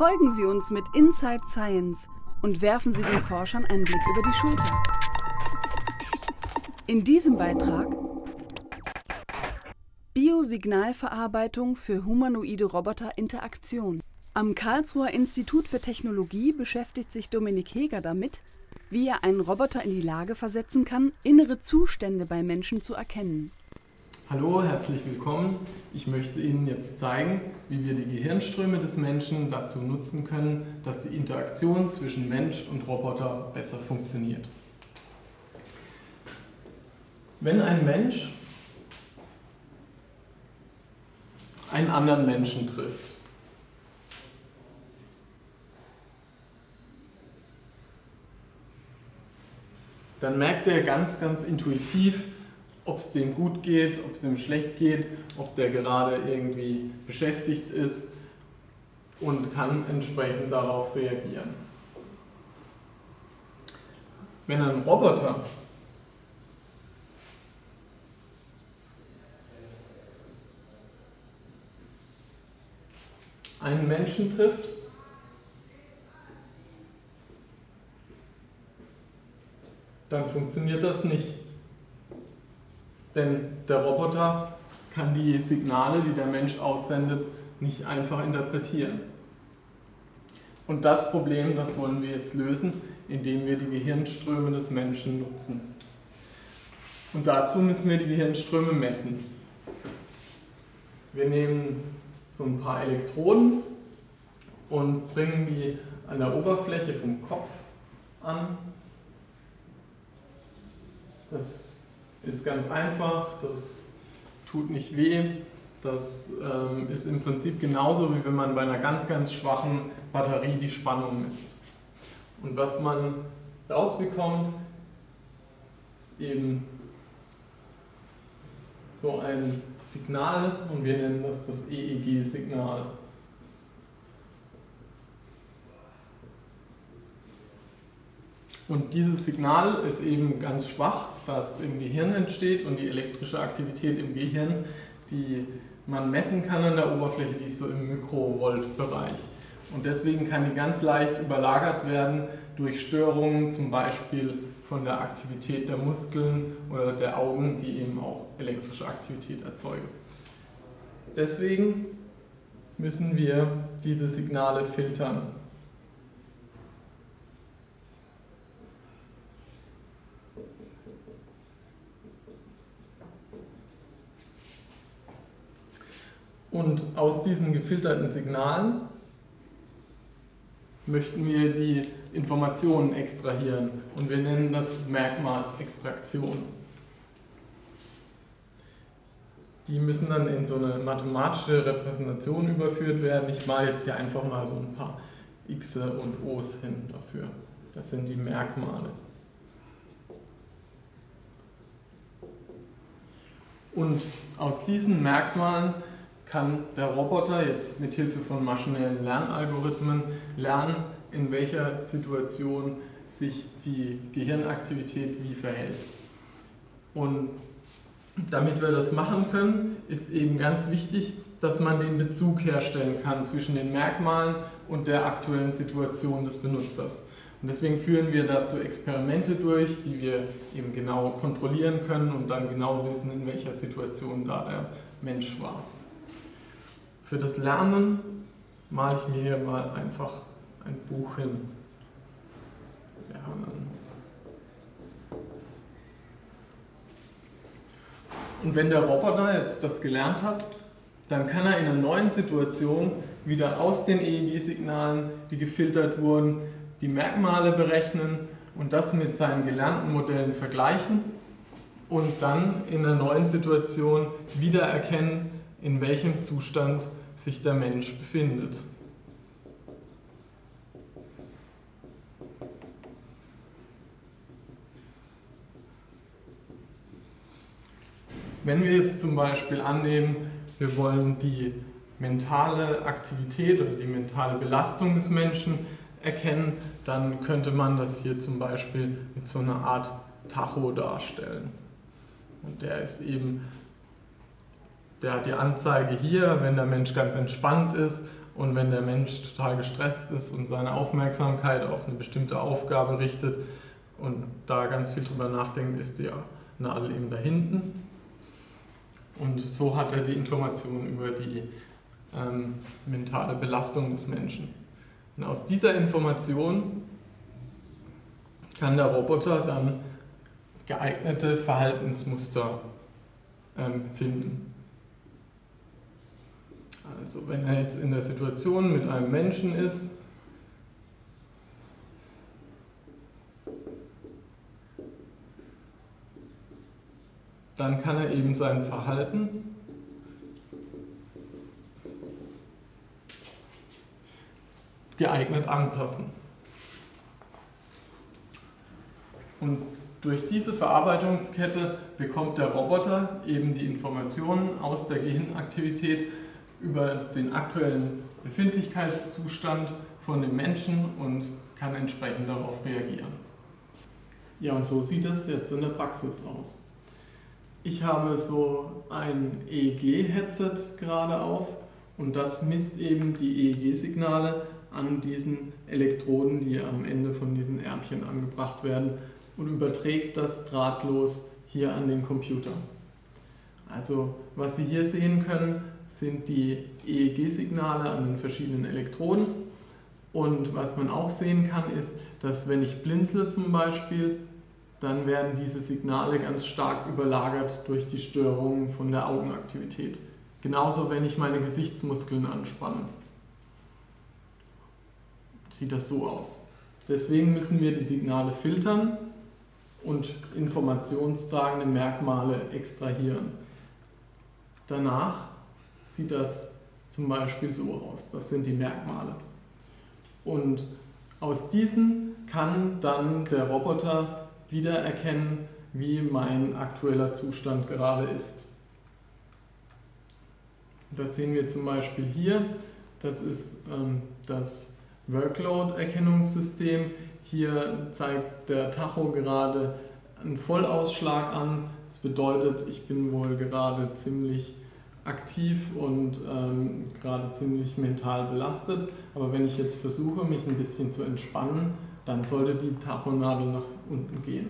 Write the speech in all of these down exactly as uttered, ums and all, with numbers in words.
Folgen Sie uns mit Inside Science und werfen Sie den Forschern einen Blick über die Schulter. In diesem Beitrag Biosignalverarbeitung für humanoide Roboter-Interaktion. Am Karlsruher Institut für Technologie beschäftigt sich Dominik Heger damit, wie er einen Roboter in die Lage versetzen kann, innere Zustände bei Menschen zu erkennen. Hallo, herzlich willkommen. Ich möchte Ihnen jetzt zeigen, wie wir die Gehirnströme des Menschen dazu nutzen können, dass die Interaktion zwischen Mensch und Roboter besser funktioniert. Wenn ein Mensch einen anderen Menschen trifft, dann merkt er ganz, ganz intuitiv, ob es dem gut geht, ob es dem schlecht geht, ob der gerade irgendwie beschäftigt ist und kann entsprechend darauf reagieren. Wenn ein Roboter einen Menschen trifft, dann funktioniert das nicht. Denn der Roboter kann die Signale, die der Mensch aussendet, nicht einfach interpretieren. Und das Problem, das wollen wir jetzt lösen, indem wir die Gehirnströme des Menschen nutzen. Und dazu müssen wir die Gehirnströme messen. Wir nehmen so ein paar Elektroden und bringen die an der Oberfläche vom Kopf an. Das ist ganz einfach, das tut nicht weh, das ähm, ist im Prinzip genauso, wie wenn man bei einer ganz, ganz schwachen Batterie die Spannung misst. Und was man rausbekommt, ist eben so ein Signal und wir nennen das das E E G-Signal. Und dieses Signal ist eben ganz schwach, da es im Gehirn entsteht und die elektrische Aktivität im Gehirn, die man messen kann an der Oberfläche, die ist so im Mikrovolt-Bereich. Und deswegen kann die ganz leicht überlagert werden durch Störungen, zum Beispiel von der Aktivität der Muskeln oder der Augen, die eben auch elektrische Aktivität erzeugen. Deswegen müssen wir diese Signale filtern. Und aus diesen gefilterten Signalen möchten wir die Informationen extrahieren und wir nennen das Merkmalsextraktion. Die müssen dann in so eine mathematische Repräsentation überführt werden. Ich male jetzt hier einfach mal so ein paar X und O's hin dafür. Das sind die Merkmale. Und aus diesen Merkmalen kann der Roboter jetzt mit Hilfe von maschinellen Lernalgorithmen lernen, in welcher Situation sich die Gehirnaktivität wie verhält. Und damit wir das machen können, ist eben ganz wichtig, dass man den Bezug herstellen kann zwischen den Merkmalen und der aktuellen Situation des Benutzers. Und deswegen führen wir dazu Experimente durch, die wir eben genau kontrollieren können und dann genau wissen, in welcher Situation da der Mensch war. Für das Lernen male ich mir hier mal einfach ein Buch hin. Lernen. Und wenn der Roboter jetzt das gelernt hat, dann kann er in einer neuen Situation wieder aus den E E G-Signalen, die gefiltert wurden, die Merkmale berechnen und das mit seinen gelernten Modellen vergleichen und dann in einer neuen Situation wieder erkennen, in welchem Zustand sich der Mensch befindet. Wenn wir jetzt zum Beispiel annehmen, wir wollen die mentale Aktivität oder die mentale Belastung des Menschen erkennen, dann könnte man das hier zum Beispiel mit so einer Art Tacho darstellen. Und der ist eben Der hat die Anzeige hier, wenn der Mensch ganz entspannt ist, und wenn der Mensch total gestresst ist und seine Aufmerksamkeit auf eine bestimmte Aufgabe richtet und da ganz viel drüber nachdenkt, ist die Nadel eben da hinten. Und so hat er die Information über die ähm, mentale Belastung des Menschen. Und aus dieser Information kann der Roboter dann geeignete Verhaltensmuster ähm, finden. Also wenn er jetzt in der Situation mit einem Menschen ist, dann kann er eben sein Verhalten geeignet anpassen. Und durch diese Verarbeitungskette bekommt der Roboter eben die Informationen aus der Gehirnaktivität über den aktuellen Befindlichkeitszustand von dem Menschen und kann entsprechend darauf reagieren. Ja, und so sieht es jetzt in der Praxis aus. Ich habe so ein E E G-Headset gerade auf und das misst eben die E E G-Signale an diesen Elektroden, die am Ende von diesen Ärmchen angebracht werden, und überträgt das drahtlos hier an den Computer. Also was Sie hier sehen können, sind die E E G-Signale an den verschiedenen Elektroden, und was man auch sehen kann, ist, dass wenn ich blinzle zum Beispiel, dann werden diese Signale ganz stark überlagert durch die Störungen von der Augenaktivität. Genauso, wenn ich meine Gesichtsmuskeln anspanne. Sieht das so aus. Deswegen müssen wir die Signale filtern und informationstragende Merkmale extrahieren. Danach sieht das zum Beispiel so aus. Das sind die Merkmale. Und aus diesen kann dann der Roboter wieder erkennen, wie mein aktueller Zustand gerade ist. Das sehen wir zum Beispiel hier. Das ist ähm, das Workload-Erkennungssystem. Hier zeigt der Tacho gerade einen Vollausschlag an. Das bedeutet, ich bin wohl gerade ziemlich aktiv und ähm, gerade ziemlich mental belastet. Aber wenn ich jetzt versuche, mich ein bisschen zu entspannen, dann sollte die Tachonadel nach unten gehen.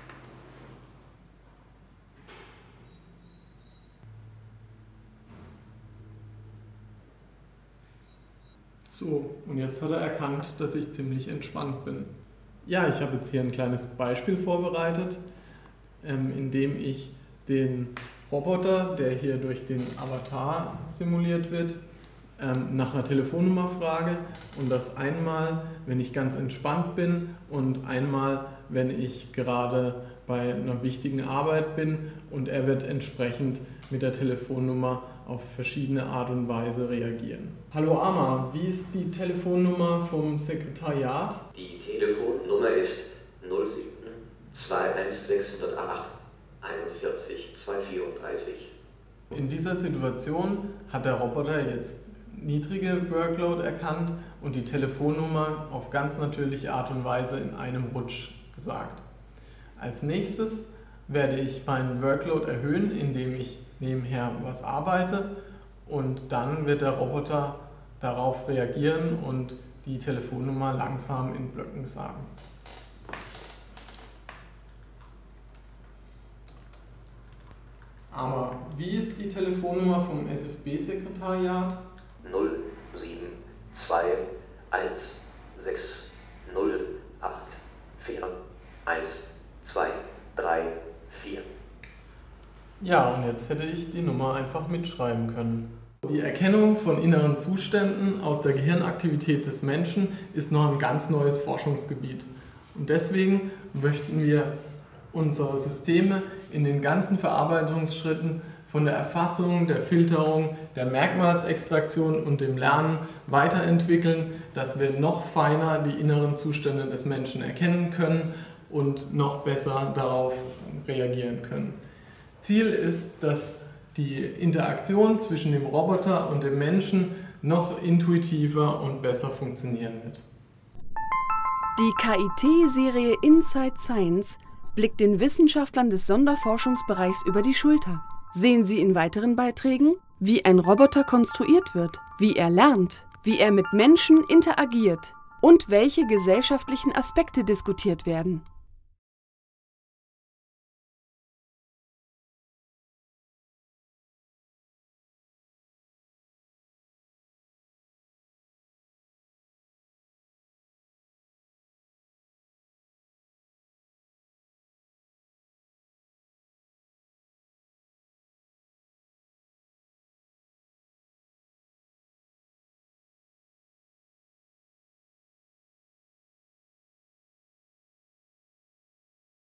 So, und jetzt hat er erkannt, dass ich ziemlich entspannt bin. Ja, ich habe jetzt hier ein kleines Beispiel vorbereitet, ähm, in dem ich den Roboter, der hier durch den Avatar simuliert wird, ähm, nach einer Telefonnummer frage, und das einmal, wenn ich ganz entspannt bin, und einmal, wenn ich gerade bei einer wichtigen Arbeit bin, und er wird entsprechend mit der Telefonnummer auf verschiedene Art und Weise reagieren. Hallo Ama, wie ist die Telefonnummer vom Sekretariat? Die Telefonnummer ist null sieben zwei eins sechs null acht einundvierzig zweihundertvierunddreißig. In dieser Situation hat der Roboter jetzt niedrige Workload erkannt und die Telefonnummer auf ganz natürliche Art und Weise in einem Rutsch gesagt. Als nächstes werde ich meinen Workload erhöhen, indem ich nebenher was arbeite, und dann wird der Roboter darauf reagieren und die Telefonnummer langsam in Blöcken sagen. Aber wie ist die Telefonnummer vom S F B-Sekretariat? null sieben zwei eins sechs null acht vier eins zwei drei vier. Ja, und jetzt hätte ich die Nummer einfach mitschreiben können. Die Erkennung von inneren Zuständen aus der Gehirnaktivität des Menschen ist noch ein ganz neues Forschungsgebiet. Und deswegen möchten wir unsere Systeme in den ganzen Verarbeitungsschritten von der Erfassung, der Filterung, der Merkmalsextraktion und dem Lernen weiterentwickeln, dass wir noch feiner die inneren Zustände des Menschen erkennen können und noch besser darauf reagieren können. Ziel ist, dass die Interaktion zwischen dem Roboter und dem Menschen noch intuitiver und besser funktionieren wird. Die K I T-Serie Inside Science blickt den Wissenschaftlern des Sonderforschungsbereichs über die Schulter. Sehen Sie in weiteren Beiträgen, wie ein Roboter konstruiert wird, wie er lernt, wie er mit Menschen interagiert und welche gesellschaftlichen Aspekte diskutiert werden.